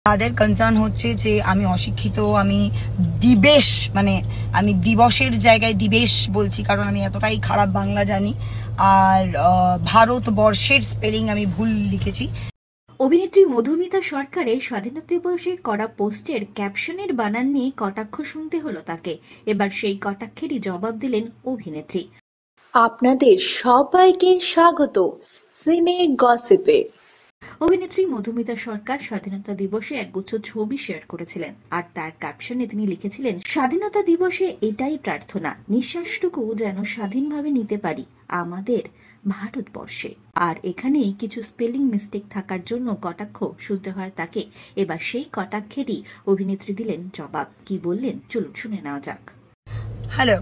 তাদের কনসার্ন হচ্ছে যে আমি অশিক্ষিত, আমি দিবেশ মানে আমি দিবসের জায়গায় দিবেশ বলছি, কারণ আমি এতটাই খারাপ বাংলা জানি। আর ভারতবর্ষের স্পেলিং আমি ভুল লিখেছি। অভিনেত্রী মধুমিতা সরকারের স্বাধীনতা দিবসে করা পোস্টের ক্যাপশনের বানান নিয়ে কটাক্ষ শুনতে হলো তাকে। এবার সেই কটাক্ষেরই জবাব দিলেন অভিনেত্রী। আপনাদের সবাইকে স্বাগত সিনে গসিপে। অভিনেত্রী মধুমিতা সরকার স্বাধীনতা দিবসে একগুচ্ছ ছবি শেয়ার করেছিলেন, আর তার ক্যাপশনে তিনি লিখেছিলেন, স্বাধীনতা দিবসে এটাই প্রার্থনা, নিঃশ্বাসটুকু যেন স্বাধীনভাবে নিতে পারি আমাদের ভারতবর্ষে। আর এখানেই কিছু স্পেলিং মিস্টেক থাকার জন্য কটাক্ষ শুনতে হয় তাকে। এবার সেই কটাক্ষেরই অভিনেত্রী দিলেন জবাব। কি বললেন চলুন শুনে নেওয়া যাক। Hello,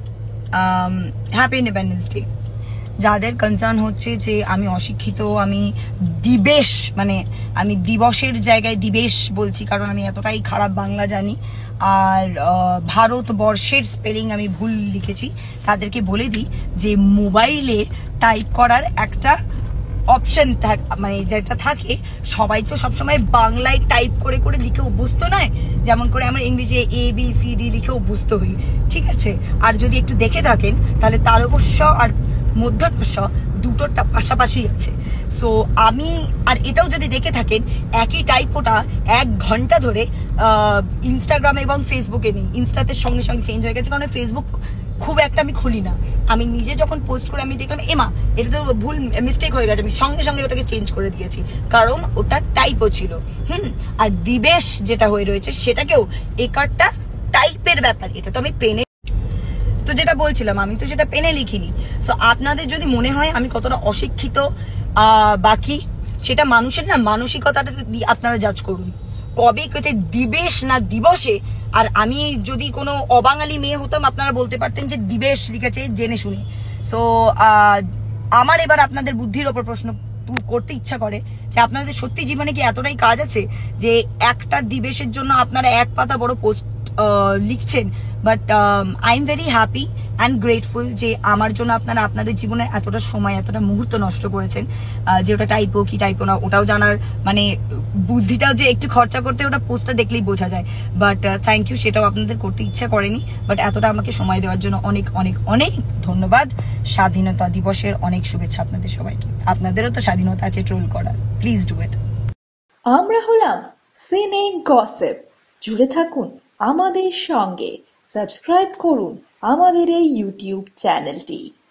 happy independence day. যাদের কনসার্ন হচ্ছে যে আমি অশিক্ষিত, আমি দিবেশ মানে আমি দিবসের জায়গায় দিবেশ বলছি, কারণ আমি এতটাই খারাপ বাংলা জানি। আর ভারতবর্ষের স্পেলিং আমি ভুল লিখেছি, তাদেরকে বলে দিই যে মোবাইলে টাইপ করার একটা অপশন মানে যেটা থাকে, সবাই তো সবসময় বাংলায় টাইপ করে করে লিখে অভ্যস্ত নয়, যেমন করে আমরা ইংরেজি ABCD লিখে অভ্যস্ত হই, ঠিক আছে? আর যদি একটু দেখে থাকেন তাহলে তালব্য আর মধ্যস্ব দুটোটা পাশাপাশি আছে। সো আমি আর এটাও যদি দেখে থাকেন, একই টাইপোটা 1 ঘন্টা ধরে ইনস্টাগ্রামে এবং ফেসবুকে নেই, ইনস্টাতে সঙ্গে সঙ্গে চেঞ্জ হয়ে গেছে, কারণ ফেসবুক খুব একটা আমি খুলি না। আমি নিজে যখন পোস্ট করে আমি দেখলাম এমা এটা তো ভুল মিস্টেক হয়ে গেছে, আমি সঙ্গে সঙ্গে ওটাকে চেঞ্জ করে দিয়েছি, কারণ ওটা টাইপও ছিল। আর দিবেশ যেটা হয়ে রয়েছে সেটাকেও একটা টাইপের ব্যাপার, এটা তো আমি পেনে, তো যেটা বলছিলাম আমি তো সেটা পেনে লিখিনি। সো আপনাদের যদি মনে হয় আমি কতটা অশিক্ষিত বাকি, সেটা মানুষের না মানসিকতাটা আপনারা জাজ করুন। কবে কেতে দিবেশ না দিবসে, আর আমি যদি কোনো অবাঙালি মেয়ে হতাম আপনারা বলতে পারতেন যে দিবেশ লিখেছে জেনে শুনে। সো আমার এবার আপনাদের বুদ্ধির ওপর প্রশ্ন করতে ইচ্ছা করে যে আপনাদের সত্যি জীবনে কি এতটাই কাজ আছে যে একটা দিবেশের জন্য আপনারা 1 পাতা বড় পোস্ট লিখছেন? But I am very happy and grateful যে আমার জন্য আপনারা আপনাদের জীবনে এতটা সময় এতটা মুহূর্ত নষ্ট করেছেন, যে ওটা টাইপো কি টাইপো না ওটাও জানার মানে বুদ্ধিটাও যে একটু খরচা করতে ওটা পোস্টটা দেখলেই বোঝা যায়। বাট থ্যাংক ইউ, সেটাও আপনাদের করতে ইচ্ছা করেনি, বাট এতটা আমাকে সময় দেওয়ার জন্য অনেক অনেক অনেক ধন্যবাদ। স্বাধীনতা দিবসের অনেক শুভেচ্ছা আপনাদের সবাইকে। আপনাদেরও তো স্বাধীনতা আছে ট্রোল করার, প্লিজ ডু ইট। আমরা হলাম সিনে গসিপ। জুড়ে থাকুন আমাদের সঙ্গে, সাবস্ক্রাইব করুন আমাদের এই ইউটিউব চ্যানেলটি।